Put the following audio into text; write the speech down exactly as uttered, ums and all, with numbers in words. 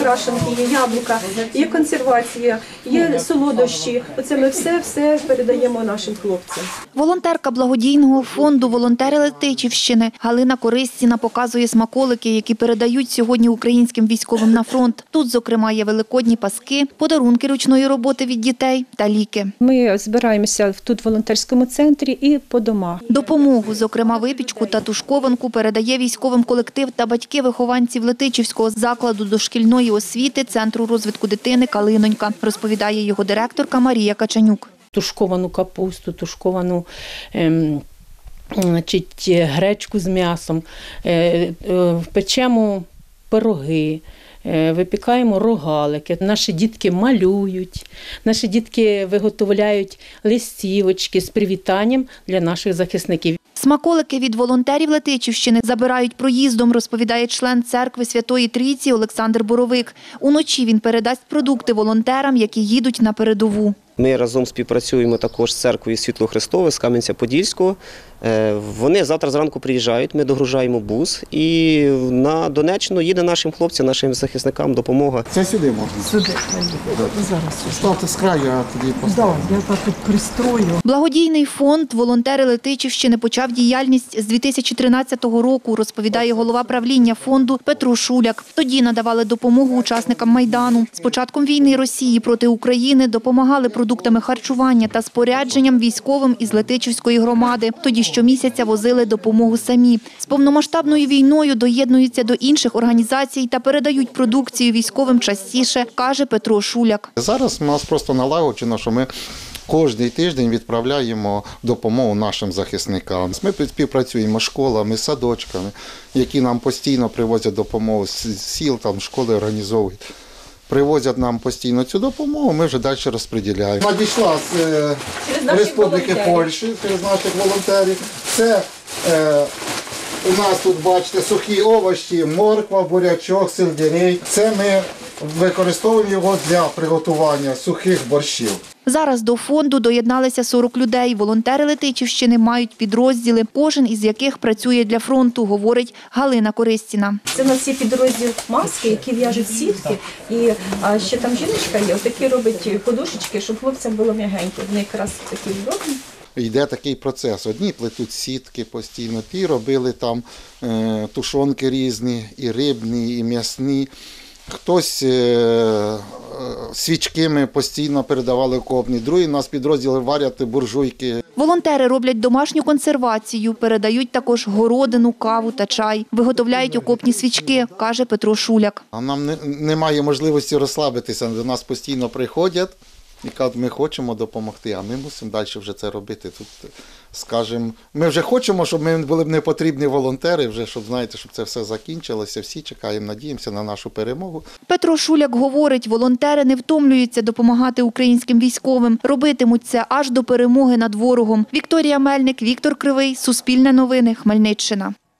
крашенки, є яблука, є консервація, є солодощі. Оце ми все-все передаємо нашим хлопцям. Волонтерка благодійного фонду «Волонтери Летичівщини» Галина Користіна показує смаколики, які передають сьогодні українським військовим на фронт. Тут, зокрема, є великодні паски, подарунки ручної роботи від дітей та ліки. Ми збираємося тут в волонтерському центрі і по домах. Допомогу, зокрема випічку та тушкованку, передає військовим колектив та батьки вихованців Летичівського закладу дошкільної освіти Центру розвитку дитини «Калинонька», розповідає його директорка Марія Качанюк. Тушковану капусту, тушковану ем, значить, гречку з м'ясом, е, е, печемо пироги, е, випікаємо рогалики. Наші дітки малюють, наші дітки виготовляють листівочки з привітанням для наших захисників. Смаколики від волонтерів Летичівщини забирають проїздом, розповідає член церкви Святої Трійці Олександр Боровик. Уночі він передасть продукти волонтерам, які їдуть на передову. Ми разом співпрацюємо також з церквою Світло Христове з Кам'янця-Подільського. Вони завтра зранку приїжджають, ми догружаємо бус і на Донеччину їде нашим хлопцям, нашим захисникам допомога. Це сюди можна? Сюди. Зараз. Ставте з краю, а тоді поставимо. Так, я так тут пристрою. Благодійний фонд «Волонтери Летичівщини» почав діяльність з дві тисячі тринадцятого року, розповідає голова правління фонду Петро Шуляк. Тоді надавали допомогу учасникам Майдану. З початком війни Росії проти України допомагали продуктами харчування та спорядженням військовим із Летичівської громади. Тоді щомісяця возили допомогу самі. З повномасштабною війною доєднуються до інших організацій та передають продукцію військовим частіше, каже Петро Шуляк. Зараз у нас просто налагоджено, що ми кожний тиждень відправляємо допомогу нашим захисникам. Ми співпрацюємо з школами, з садочками, які нам постійно привозять допомогу з сіл, там школи організовують. Привозять нам постійно цю допомогу, ми вже далі розподіляємо. Надійшла з е, Республіки Польщі, через наших волонтерів. Це е, у нас тут, бачите, сухі овочі, морква, бурячок, сельдерей. Це ми використовуємо його для приготування сухих борщів. Зараз до фонду доєдналися сорок людей. Волонтери Летичівщини мають підрозділи, кожен із яких працює для фронту, говорить Галина Користіна. Це у нас є підрозділ маски, які в'яжуть сітки. І а ще там жіночка є, отакі робить подушечки, щоб хлопцям було м'ягенько. Вони якраз такі удобні. Йде такий процес. Одні плетуть сітки постійно, ті робили там е, тушонки різні, і рибні, і м'ясні. Хтось е, свічки ми постійно передавали окопні, другі у нас підрозділи варять буржуйки. Волонтери роблять домашню консервацію, передають також городину, каву та чай. Виготовляють окопні свічки, каже Петро Шуляк. А нам не, немає можливості розслабитися, до нас постійно приходять і кажуть, ми хочемо допомогти, а ми мусимо далі вже це робити. Тут, скажімо, ми вже хочемо, щоб ми були б не потрібні волонтери, вже, щоб, знаєте, щоб це все закінчилося. Всі чекаємо, надіємося на нашу перемогу. Петро Шуляк говорить, волонтери не втомлюються допомагати українським військовим. Робитимуть це аж до перемоги над ворогом. Вікторія Мельник, Віктор Кривий, Суспільне новини, Хмельниччина.